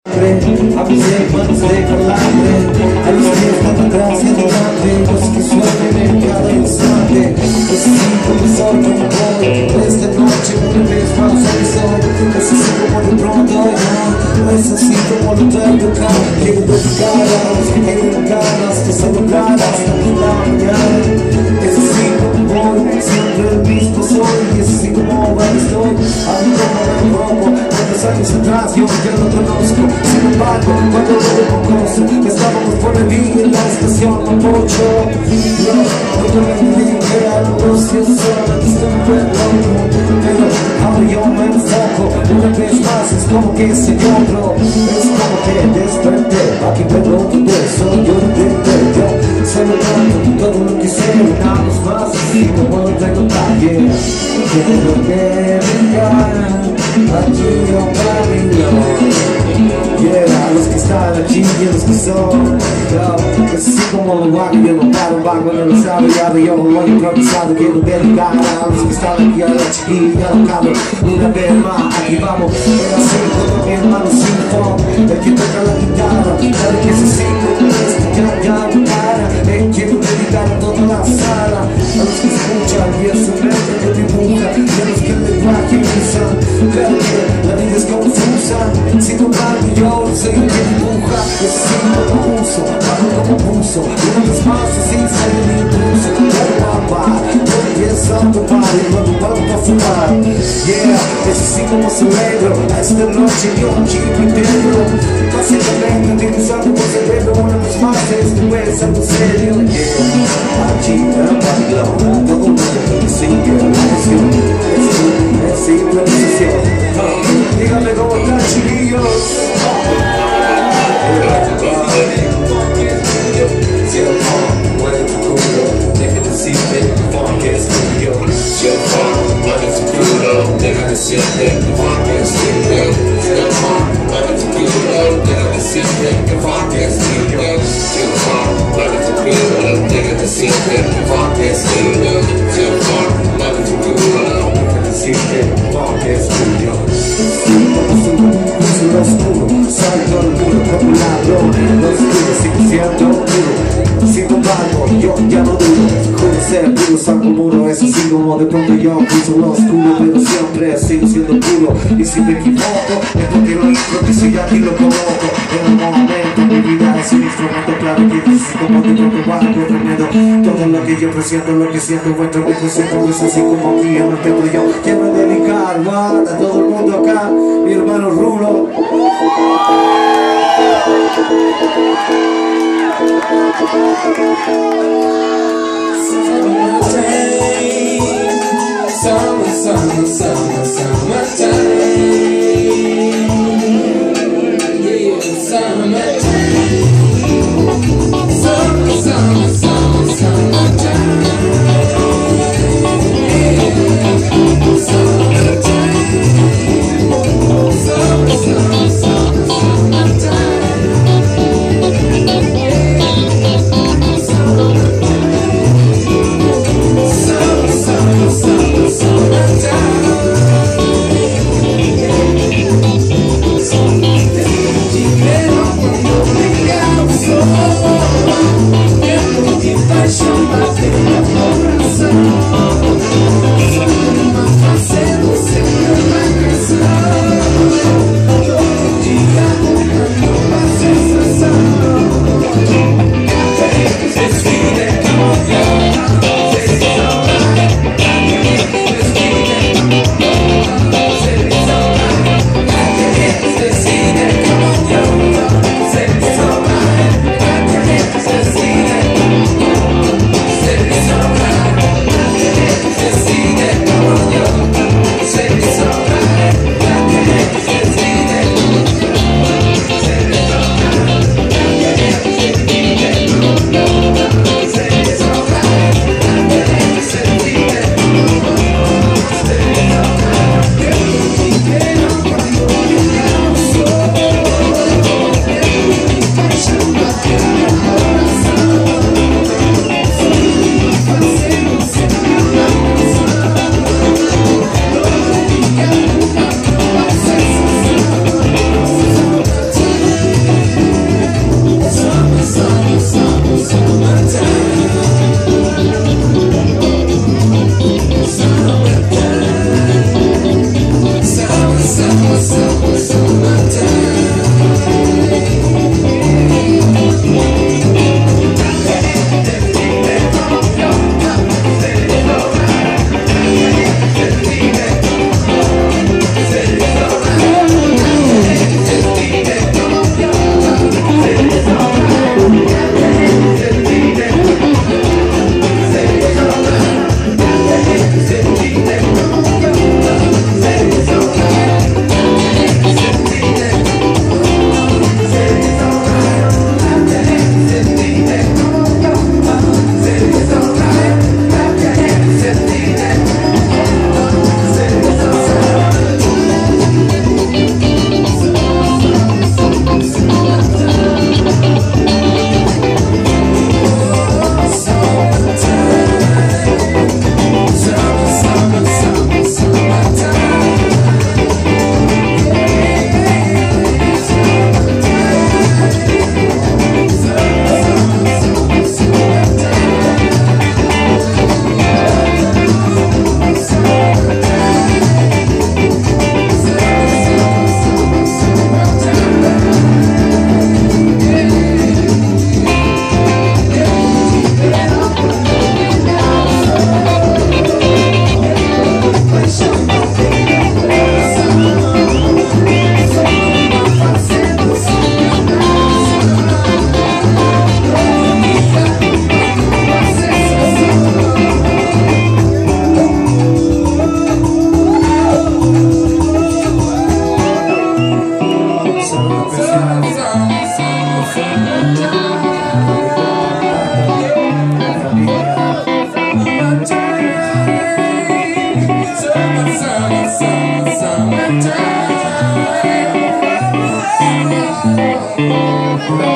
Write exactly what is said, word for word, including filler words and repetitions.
A mis hermanos de calambre, a los que están atrás y adelante, los que sueñan en cada instante. Necesito mi sol como hoy, esta noche una vez más hoy soy. Necesito como de pronto yo, necesito como lo traigo acá. Quiero dedicar a los que tienen ganas de celebrar hasta la mañana. Necesito hoy, siempre el mismo soy, y así como ahora estoy. A mí como me robo, cuántos años atrás yo ya no conozco. Sin embargo, cuando lo reconozco, estábamos por el día en la estación Mapocho. No, no te me dije algo, si es solamente estoy loco. Pero ahora yo me enfoco, una vez más es como que soy otro. Es como que desperté, aquí pregunto, soy yo de yo. Celebrando todo lo que sé, una vez más, así como lo tengo también. Quiero que vengan, aquí yo camino. Yeah, los que están allí y los que son yo, así como lo hago, yo no paro, vago en el desarrollado. Yo lo he improvisado, quiero dedicar a los que están aquí a la chiquilla, lo cabo. Una vez más, aquí vamos, era así con mi hermano sin phone, el que toca la guitarra, cada que se siente esto ya, ya no para. Eh, quiero dedicar a toda la sala, a los que escuchan y a su mente que dibuja, y a los que el lenguaje usan. Claro que la vida es confusa, sin embargo yo soy el que dibuja. Necesito como uso, bajo como pulso, una vez más así sale el impulso. Claro papá, yo empiezo a tomar y luego vuelvo a fumar. Yeah, es así como celebro a esta noche yo aquí viviendo. Básicamente utilizando por cerebro una vez más, esto es algo serio. Yeah, aquí en Babilón, todo el mundo que sigue la canción, es improvisación. Dígame cómo están, chiquillos. Salto al muro como un ladrón, no estoy sigo siendo duro. Sin embargo, yo ya no dudo, juro ser duro, salgo muro. Es así como de pronto yo piso lo oscuro, pero siempre sigo siendo puro. Y si me equivoco, es porque lo improviso y aquí lo coloco. En un momento mi vida es un instrumento, claro que es así como de pronto algo tremendo. Todo lo que yo presiento, lo que siento, encuentro mi concepto, es así como aquí en el templo. Yo quiero dedicar what, a todo el mundo acá, mi hermano Rulo. Summer, summer, summer, summertime. Yeah, summertime. Summer, summer, summer, summertime. Yeah, summertime. Summer, summer, summer, summertime. Summer, summer, summer, summer, summer, summer,